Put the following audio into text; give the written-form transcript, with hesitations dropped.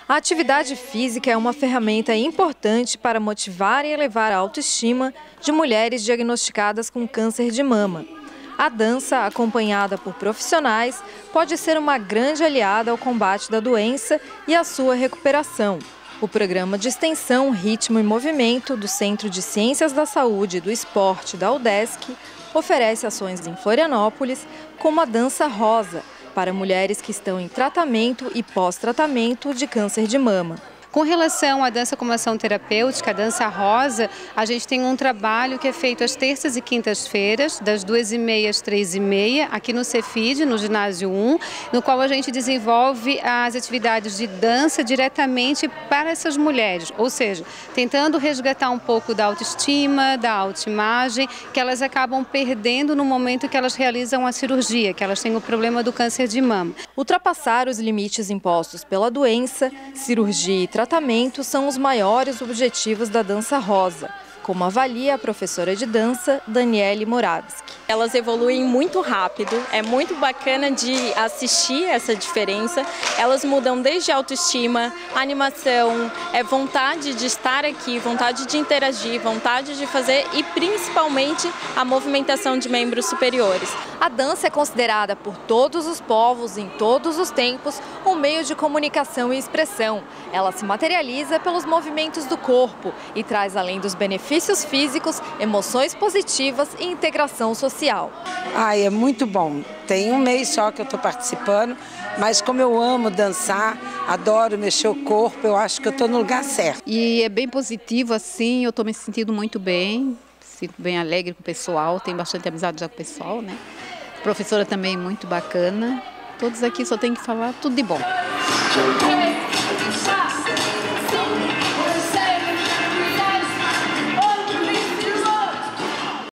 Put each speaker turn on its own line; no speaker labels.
A atividade física é uma ferramenta importante para motivar e elevar a autoestima de mulheres diagnosticadas com câncer de mama. A dança, acompanhada por profissionais, pode ser uma grande aliada ao combate da doença e à sua recuperação. O programa de extensão Ritmo e Movimento do Centro de Ciências da Saúde e do Esporte da UDESC oferece ações em Florianópolis, como a dança rosa, para mulheres que estão em tratamento e pós-tratamento de câncer de mama.
Com relação à dança como ação terapêutica, a dança rosa, a gente tem um trabalho que é feito às terças e quintas-feiras, das 2h30 às 3h30, aqui no Cefid, no ginásio 1, no qual a gente desenvolve as atividades de dança diretamente para essas mulheres, ou seja, tentando resgatar um pouco da autoestima, da autoimagem, que elas acabam perdendo no momento que elas realizam a cirurgia, que elas têm o problema do câncer de mama.
Ultrapassar os limites impostos pela doença, cirurgia e tratamento são os maiores objetivos da dança rosa, como avalia a professora de dança, Daniele Moravski.
Elas evoluem muito rápido, é muito bacana de assistir essa diferença. Elas mudam desde a autoestima, animação, vontade de estar aqui, vontade de interagir, vontade de fazer e principalmente a movimentação de membros superiores.
A dança é considerada por todos os povos, em todos os tempos, um meio de comunicação e expressão. Ela se materializa pelos movimentos do corpo e traz, além dos benefícios físicos, emoções positivas e integração social.
Ai, é muito bom. Tem um mês só que eu estou participando, mas como eu amo dançar, adoro mexer o corpo, eu acho que eu estou no lugar certo.
E é bem positivo assim, eu estou me sentindo muito bem, sinto bem alegre com o pessoal, tenho bastante amizade já com o pessoal, né? Professora também muito bacana, todos aqui só tem que falar tudo de bom.